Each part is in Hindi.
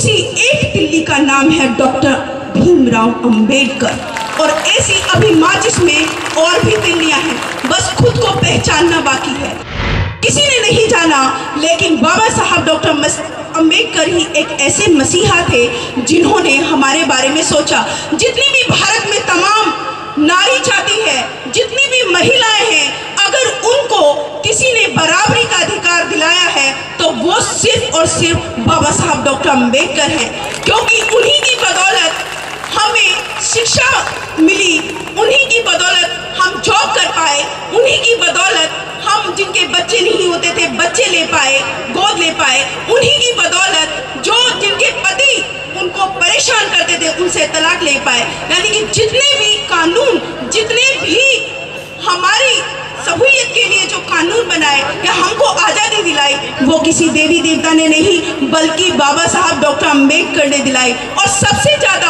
उसी एक तिल्ली का नाम है डॉक्टर भीमराव अंबेडकर। और ऐसी अभी माचिस में और भी तिल्लियां हैं, बस खुद को पहचानना बाकी है। किसी ने नहीं जाना, लेकिन बाबा साहब डॉक्टर अंबेडकर ही एक ऐसे मसीहा थे जिन्होंने हमारे बारे में सोचा। जितनी भी भारत में तमाम नारी जाति है, जितनी भी महिलाएं हैं, अगर उनको किसी ने बराबरी का अधिकार दिलाया है तो वो सिर्फ और सिर्फ बाबा साहब डॉक्टर अंबेडकर हैं। क्योंकि उन्हीं की बदौलत हमें शिक्षा मिली, उन्हीं की बदौलत हम जॉब कर पाए, उन्हीं की बदौलत हम जिनके बच्चे नहीं होते थे बच्चे ले पाए, गोद ले पाए, उन्हीं की बदौलत जो जिनके पति उनको परेशान करते थे उनसे तलाक ले पाए। यानी कि जितने भी कानून, जितने भी हमारी सहूलियत के लिए जो कानून बनाए या हमको आज़ादी दिलाई, वो किसी देवी देवता ने नहीं बल्कि बाबा साहब डॉक्टर अंबेडकर ने दिलाई। और सबसे ज़्यादा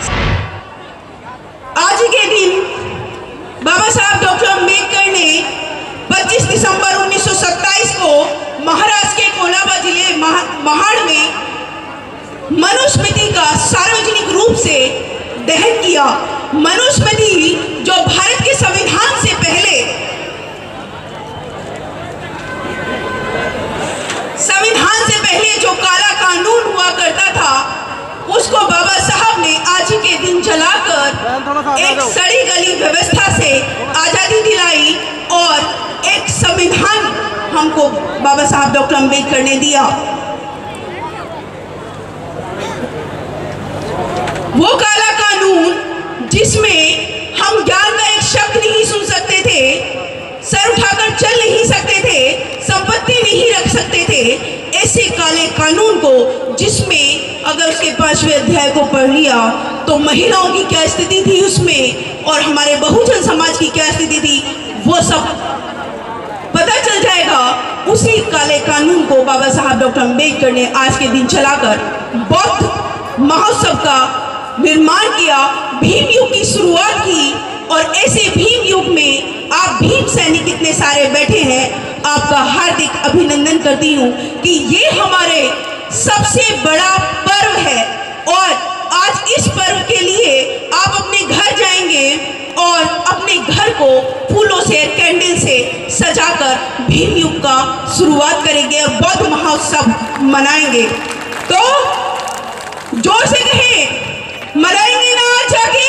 आज के दिन बाबा साहब डॉक्टर अंबेडकर ने 25 दिसंबर 1927 को महाराष्ट्र के कोलाबा जिले महाड़ में मनुस्मृति का सार्वजनिक रूप से दहन किया। मनुस्मृति जो भारत के संविधान से पहले जो काला कानून हुआ करता था, उसको बाबा साहब ने आज के दिन जलाकर एक सड़ी गली व्यवस्था से आजादी दिलाई और एक संविधान हमको बाबा साहब डॉक्टर अंबेडकर ने दिया। वो काला कानून जिसमें हम ज्ञान का एक शब्द नहीं सुन सकते थे, सर उठाकर चल नहीं सकते थे, संपत्ति नहीं रख सकते थे, ऐसे काले कानून को जिसमें अगर उसके 5वें अध्याय को पढ़ लिया तो महिलाओं की क्या स्थिति थी उसमें और हमारे बहुजन समाज की क्या स्थिति थी वो सब पता चल जाएगा। उसी काले कानून को बाबा साहब डॉक्टर अंबेडकर ने आज के दिन चलाकर बौद्ध महोत्सव का निर्माण किया, भीम युग की शुरुआत की। और ऐसे भीम युग में आप भीम सैनिक इतने सारे बैठे हैं, आपका हार्दिक अभिनंदन करती हूँ कि ये हमारे सबसे बड़ा पर्व है। और आज इस पर्व के लिए आप अपने घर जाएंगे और अपने घर को फूलों से, कैंडल से सजाकर भीम युग का शुरुआत करेंगे और बौद्ध महोत्सव मनाएंगे। तो जोर से कहें, मनाएंगे ना आज जाके?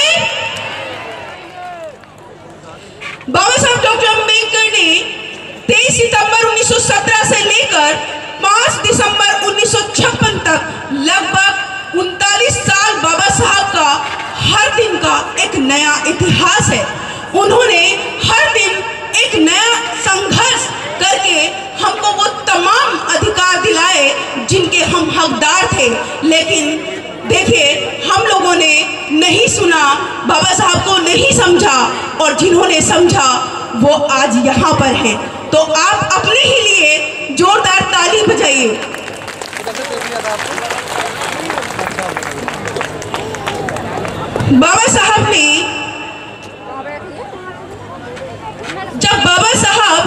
बाबा साहब डॉक्टर अंबेडकर ने 23 सितंबर 1917 से लेकर 5 दिसंबर 1956 तक लगभग 39 साल बाबा साहब का हर दिन का एक नया इतिहास है। उन्होंने हर दिन एक नया संघर्ष करके हमको वो तमाम अधिकार दिलाए जिनके हम हकदार थे। लेकिन देखिए, हम लोगों ने नहीं सुना, बाबा साहब को नहीं समझा और जिन्होंने समझा वो आज यहाँ पर हैं। तो आप अपने ही लिए जोरदार ताली बजाइए। बाबा साहब ने, जब बाबा साहब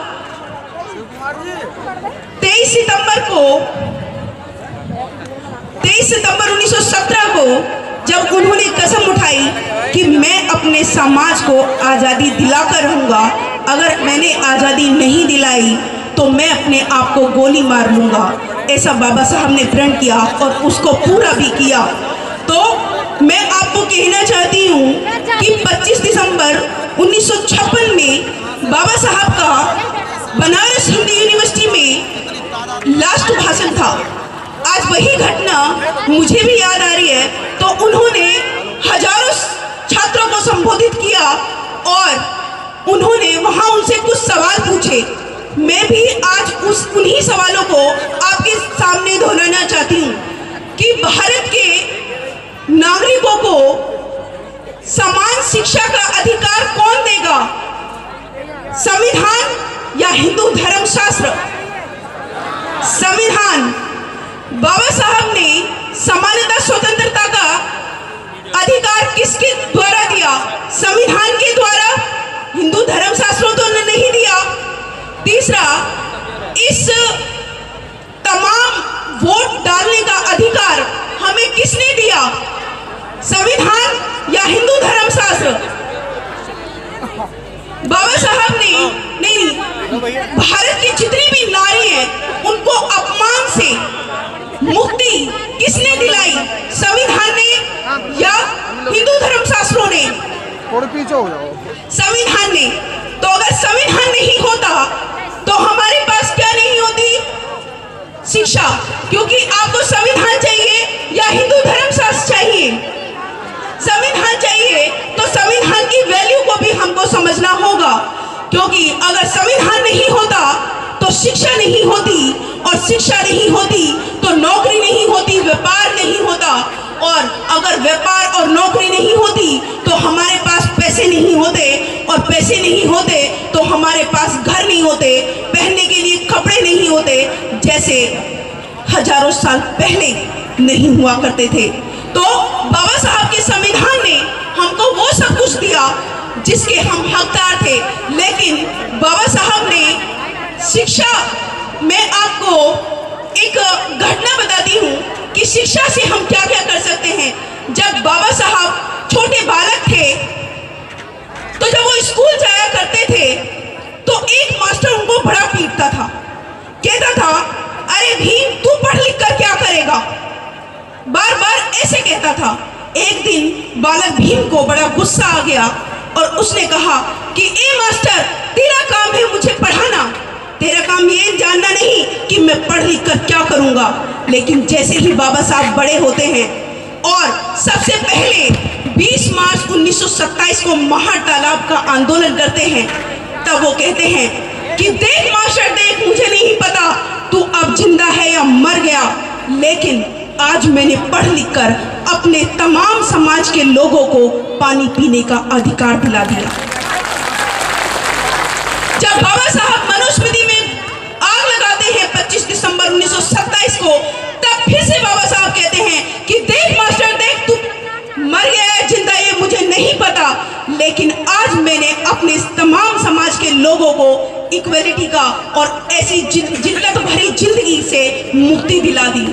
23 सितंबर 1917 को जब उन्होंने कसम उठाई कि मैं अपने समाज को आज़ादी दिलाकर रहूँगा, अगर मैंने आज़ादी नहीं दिलाई तो मैं अपने आप को गोली मार लूँगा, ऐसा बाबा साहब ने प्रण किया और उसको पूरा भी किया। तो मैं आपको कहना चाहती हूँ कि 25 दिसंबर 1956 में बाबा साहब का बनारस हिंदू यूनिवर्सिटी में लास्ट भाषण था। आज वही घटना मुझे भी याद आ रही है। तो उन्होंने हजारों छात्रों को संबोधित किया और उन्होंने वहां उनसे कुछ सवाल पूछे। मैं भी आज उन्हीं सवालों को आपके सामने दोहराना चाहती हूँ कि भारत के नागरिकों को समान शिक्षा का अधिकार कौन देगा, संविधान या हिंदू धर्मशास्त्र? संविधान। बाबा साहब ने समानता स्वतंत्रता का अधिकार किसके द्वारा दिया? संविधान के द्वारा, हिंदू धर्मशास्त्रों तो ने नहीं दिया। तीसरा, इस तमाम वोट डालने का अधिकार पीछे हो जाओ। संविधान ने, तो अगर संविधान नहीं होता तो हमारे पास क्या नहीं होती? शिक्षा। क्योंकि आपको संविधान चाहिए या हिंदू धर्मशास्त्र चाहिए? संविधान चाहिए तो संविधान की वैल्यू को भी हमको समझना होगा, क्योंकि अगर संविधान नहीं होता तो शिक्षा नहीं होती, और शिक्षा नहीं होती तो नौकरी नहीं होती, व्यापार नहीं होता, और अगर व्यापार और नौकरी नहीं होती तो हमारे पास पैसे नहीं होते, और पैसे नहीं होते तो हमारे पास घर नहीं होते, पहनने के लिए कपड़े नहीं होते, जैसे हजारों साल पहले नहीं हुआ करते थे। तो बाबा साहब के संविधान ने हमको वो सब कुछ दिया जिसके हम हकदार थे, लेकिन बाबा साहब ने शिक्षा, मैं आपको एक घटना बताती हूँ कि शिक्षा से हम क्या क्या कर सकते हैं। जब बाबा साहब छोटे बालक थे तो जब वो स्कूल जाया करते थे तो एक मास्टर उनको बड़ा पीटता था, कहता था, अरे भीम तू पढ़ लिख कर क्या करेगा, बार बार ऐसे कहता था। एक दिन बालक भीम को बड़ा गुस्सा आ गया और उसने कहा कि ए मास्टर, तेरा काम है मुझे पढ़ाना, तेरा काम ये जानना नहीं कि मैं पढ़ लिख कर क्या करूंगा। लेकिन जैसे ही बाबा साहब बड़े होते हैं और सबसे पहले 20 मार्च 1927 को महार तालाब का आंदोलन करते हैं, तब वो कहते हैं कि देख मास्टर देख, मुझे नहीं पता तू अब जिंदा है या मर गया, लेकिन आज मैंने पढ़ लिख कर अपने तमाम समाज के लोगों को पानी पीने का अधिकार दिला दिया। जब बाबा साहब मनुस्मृति में आग लगाते हैं 25 दिसंबर 1927 को, तब फिर से बाबा साहब कहते हैं कि देख मास्टर देख, तू मर गया है जिंदा ये मुझे नहीं पता, लेकिन आज मैंने अपने तमाम समाज के लोगों को इक्वलिटी का और ऐसी जिल्लत भरी जिंदगी से मुक्ति दिला दी।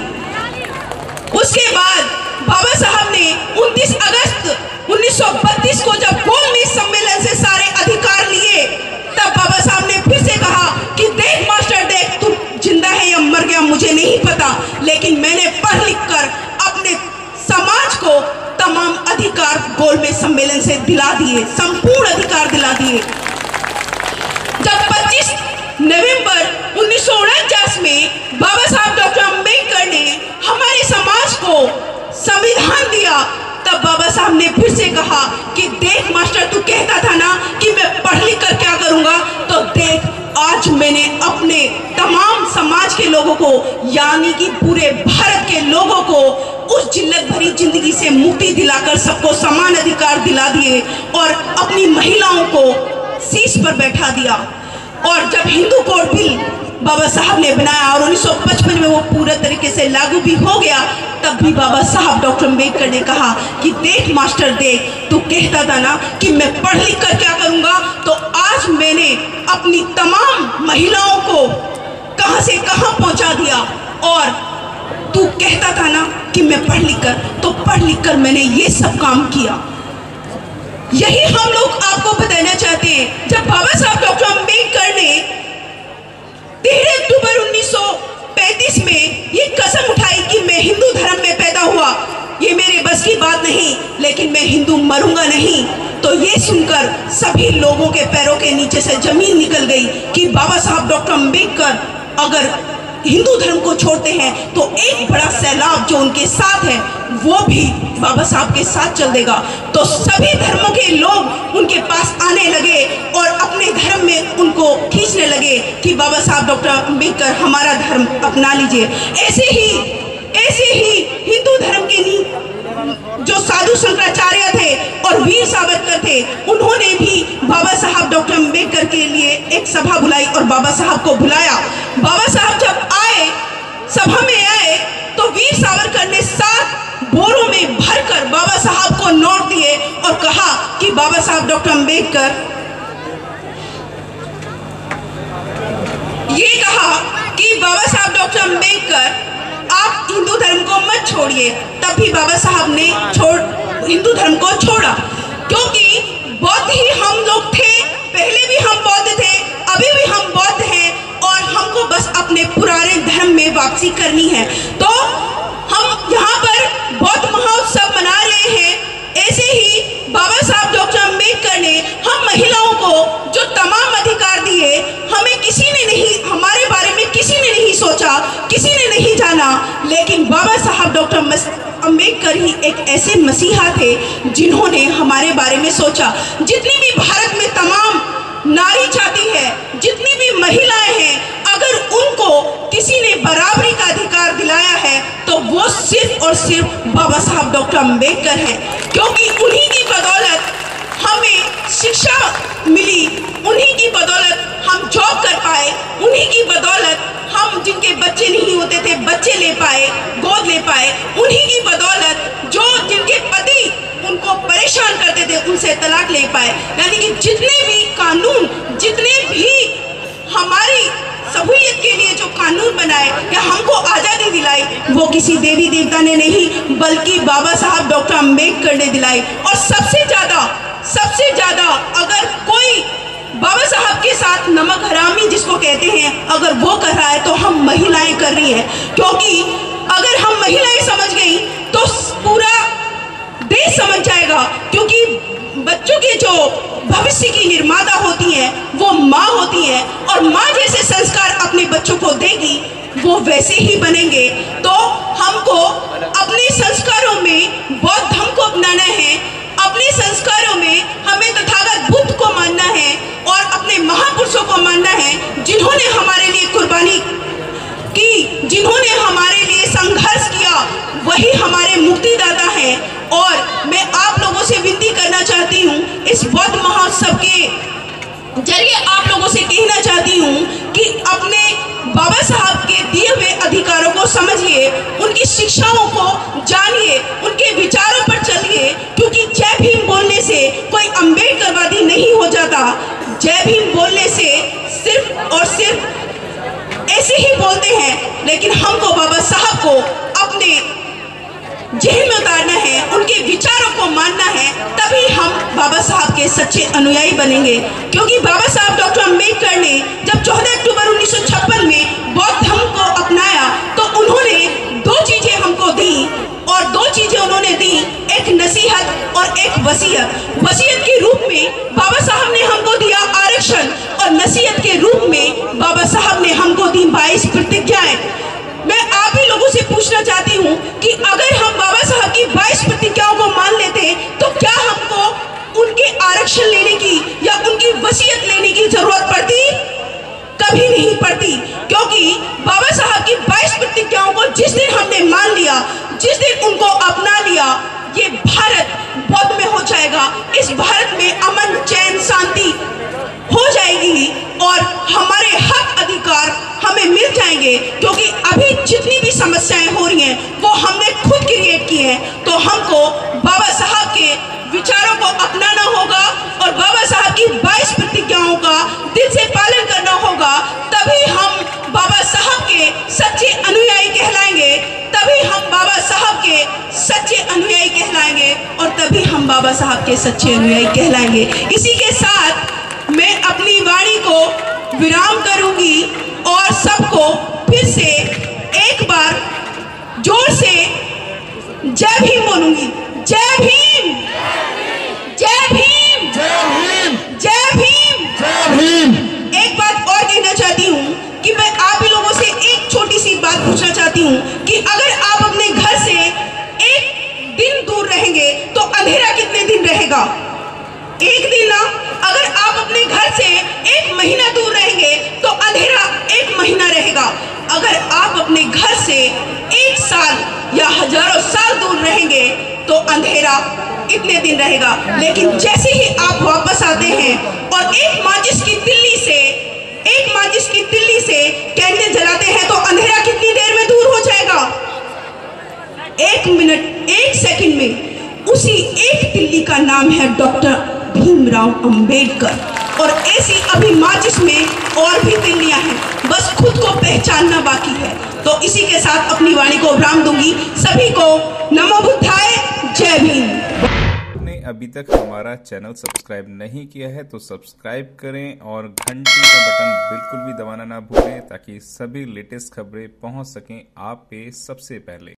उसके बाद बाबा साहब ने 29 अगस्त 1932 को जब गोलमेज सम्मेलन से सारे अधिकार लिए, तब बाबा साहब ने फिर से कहा कि देख मास्टर देख, तू जिंदा है या मर गया मुझे नहीं पता, लेकिन मैंने पढ़ लिख कर अपने समाज को तमाम अधिकार गोलमेज सम्मेलन से दिला दिए, संपूर्ण अधिकार दिला दिए। जब 25 नवंबर 1949 में बाबा साहब डॉक्टर अम्बेडकर ने हमारे समाज को संविधान दिया, तब बाबा साहब ने फिर से कहा कि देख मास्टर, तू कहता था ना कि मैं पढ़ लिख कर क्या करूंगा, तो देख आज मैंने अपने तमाम समाज के लोगों को, यानी कि पूरे भारत के लोगों को उस जिल्लत भरी जिंदगी से मुक्ति दिलाकर सबको समान अधिकार दिला दिए और अपनी महिलाओं को शीश पर बैठा दिया। और जब हिंदू कोड बिल बाबा साहब ने बनाया और 1955 में वो पूरा तरीके से लागू भी हो गया, तब भी बाबा साहब डॉक्टर अम्बेडकर ने कहा कि देख मास्टर देख, तू कहता था ना कि मैं पढ़ लिख कर क्या करूंगा, तो आज मैंने अपनी तमाम महिलाओं को कहां से कहां पहुंचा दिया, और तू कहता था ना कि मैं पढ़ लिख कर, तो पढ़ लिख कर मैंने ये सब काम किया। यही हम लोग आपको बताना चाहते हैं। जब बाबा साहब डॉक्टर अम्बेडकर ने 13 अक्टूबर 1935 में ये कसम उठाई कि मैं हिंदू धर्म में पैदा हुआ, ये मेरे बस की बात नहीं, लेकिन मैं हिंदू मरूंगा नहीं, तो ये सुनकर सभी लोगों के पैरों के नीचे से जमीन निकल गई कि बाबा साहब डॉक्टर अम्बेडकर अगर हिंदू धर्म को छोड़ते हैं तो एक बड़ा सैलाब जो उनके साथ है वो भी बाबा साहब के साथ चल देगा। तो सभी धर्मों के लोग उनके पास आने लगे और अपने धर्म में उनको खींचने लगे कि बाबा साहब डॉक्टर अम्बेडकर हमारा धर्म अपना लीजिए। ऐसे ही हिंदू धर्म के जो साधु शंकराचार्य थे और वीर सावरकर थे, उन्होंने भी बाबा साहब डॉक्टर अम्बेडकर के लिए एक सभा बुलाई और बाबा साहब को बुलाया। बाबा साहब जब आए, सभा में आए, तो वीर सावरकर ने 7 बोरों में भरकर बाबा साहब को नोट दिए और कहा कि बाबा साहब डॉक्टर अम्बेडकर, ये कहा कि बाबा साहब डॉक्टर अम्बेडकर आप हिंदू धर्म को मत छोड़िए। तब भी बाबा साहब ने हिंदू धर्म को छोड़ा, क्योंकि बौद्ध ही हम लोग थे, पहले भी हम बौद्ध थे, अभी भी हम बौद्ध हैं और हमको बस अपने पुराने धर्म में वापसी करनी है। तो हम यहाँ पर बौद्ध महोत्सव मना रहे हैं, ऐसे ही बाबा साहब डॉक्टर अम्बेडकर ने हम महिलाओं को जो तमाम अधिकार दिए, हमें किसी ने नहीं, हमारे बारे में किसी ने नहीं सोचा, किसी ने नहीं जाना, लेकिन बाबा साहब डॉक्टर अम्बेडकर ही एक ऐसे मसीहा थे जिन्होंने हमारे बारे में सोचा। जितनी भी भारत में तमाम नारी जाति है, जितनी भी महिलाएं हैं, अगर उनको किसी ने बराबरी का अधिकार दिलाया है तो वो सिर्फ और सिर्फ बाबा साहब डॉक्टर अम्बेडकर हैं, क्योंकि उन्हीं की बदौलत हमें शिक्षा मिली, उन्हीं की बदौलत हम जॉब कर पाए, उन्हीं की बदौलत हम जिनके बच्चे नहीं होते थे बच्चे ले पाए, गोद ले पाए, उन्हीं की बदौलत जो जिनके पति उनको परेशान करते थे उनसे तलाक ले पाए। यानी कि जितने भी कानून, जितने भी हमारी सहूलियत के लिए जो कानून बनाए या हमको आज़ादी दिलाई, वो किसी देवी देवता ने नहीं बल्कि बाबा साहब डॉक्टर अम्बेडकर ने दिलाई। और सबसे ज़्यादा अगर कोई बाबा साहब के साथ नमक हरामी जिसको कहते हैं अगर वो कर रहा है तो हम महिलाएं कर रही हैं, क्योंकि अगर हम महिलाएं समझ गई तो पूरा देश समझ जाएगा, क्योंकि बच्चों के जो भविष्य की निर्माता होती हैं वो माँ होती है, और माँ जैसे संस्कार अपने बच्चों को देगी वो वैसे ही बनेंगे। तो हमको अपने संस्कारों में बौद्ध धर्म को अपनाना है, अपने संस्कारों में हमें तथागत बुद्ध को मानना है और अपने महापुरुषों को मानना है जिन्होंने हमारे लिए कुर्बानी की, जिन्होंने हमारे लिए संघर्ष किया, वही हमारे मुक्तिदाता हैं। और मैं आप लोगों से विनती करना चाहती हूँ, इस बौद्ध महोत्सव के जरिए आप लोगों से कहना चाहती हूँ कि अपने बाबा साहब के दिए हुए अधिकारों को समझिए, उनकी शिक्षाओं को जानिए, उनके विचारों पर चलिए, क्योंकि जय भीम बोलने से कोई अम्बेडकरवादी नहीं हो जाता। जय भीम बोलने से सिर्फ और सिर्फ ऐसे ही बोलते हैं, लेकिन हमको बाबा साहब को अपने जेल में उतारना है, उनके विचारों को मानना है, तभी हम बाबा साहब के सच्चे अनुयायी बनेंगे। क्योंकि बाबा साहब डॉक्टर अम्बेडकर ने जब 14 अक्टूबर 1956 में बौद्ध धर्म को अपनाया तो उन्होंने दो चीजें हमको दी, और दो चीजें उन्होंने दी, एक नसीहत और एक वसीयत। वसीयत के रूप में बाबा साहब ने हमको दिया आरक्षण, और नसीहत के रूप में बाबा साहब ने हमको दी 22 प्रतिज्ञाएं। मैं आप ही लोगों से पूछना चाहती हूँ कि अगर हम बाबा साहब की 22 प्रतिज्ञाओं को मान लेते तो क्या हमको उनके आरक्षण लेने की या उनकी वसीयत लेने की जरूरत पड़ती? कभी नहीं पड़ती, क्योंकि बाबा साहब की 22 प्रतिज्ञाओं को जिस दिन हमने मान लिया, जिस दिन उनको अपना लिया, ये भारत बौद्ध में हो जाएगा। इस भारत में अमन, चैन, शांति हो जाएगी और हमारे हक अधिकार हमें मिल जाएंगे। क्योंकि अभी जितनी भी समस्याएं हो रही हैं वो हमने खुद क्रिएट की हैं। तो हमको बाबा साहब के विचारों को अपनाना होगा और बाबा साहब की 22 प्रतिज्ञाओं का दिल से पालन करना होगा, तभी हम बाबा साहब के सच्चे अनुयायी कहलाएंगे, तभी हम बाबा साहब के सच्चे अनुयायी कहलाएंगे, और तभी हम बाबा साहब के सच्चे अनुयायी कहलाएंगे। इसी के साथ मैं अपनी वाणी को विराम करूंगी और सबको फिर से एक बार जोर से जय भीम बोलूंगी। जय भीम, जय भीम, जय भीम, जय भीम, जय भीम। एक बात और कहना चाहती हूँ कि मैं आप ही लोगों से एक छोटी सी बात पूछना चाहती हूँ कि अगर आप अपने घर से एक दिन दूर रहेंगे तो अंधेरा कितने दिन रहेगा? एक दिन ना। अगर आप अपने घर से एक महीना दूर रहेंगे तो अंधेरा एक महीना रहेगा। अगर आप अपने घर से 1 साल या हजारों साल दूर रहेंगे तो अंधेरा इतने दिन रहेगा। लेकिन जैसे ही आप वापस आते हैं और एक माचिस की तिल्ली से कैंडल जलाते हैं तो अंधेरा कितनी देर में दूर हो जाएगा? 1 मिनट, 1 सेकंड में। उसी एक तिल्ली का नाम है डॉक्टर भीमराव अंबेडकर। और ऐसी अभी माचिस में और भी तिल्लियां हैं, बस खुद को पहचानना बाकी है। तो इसी के साथ अपनी वाणी को विराम दूंगी। सभी को नमो बुद्धाय, जय भीम। अभी तक हमारा चैनल सब्सक्राइब नहीं किया है तो सब्सक्राइब करें और घंटी का बटन बिल्कुल भी दबाना ना भूलें ताकि सभी लेटेस्ट खबरें पहुंच सकें आप पे सबसे पहले।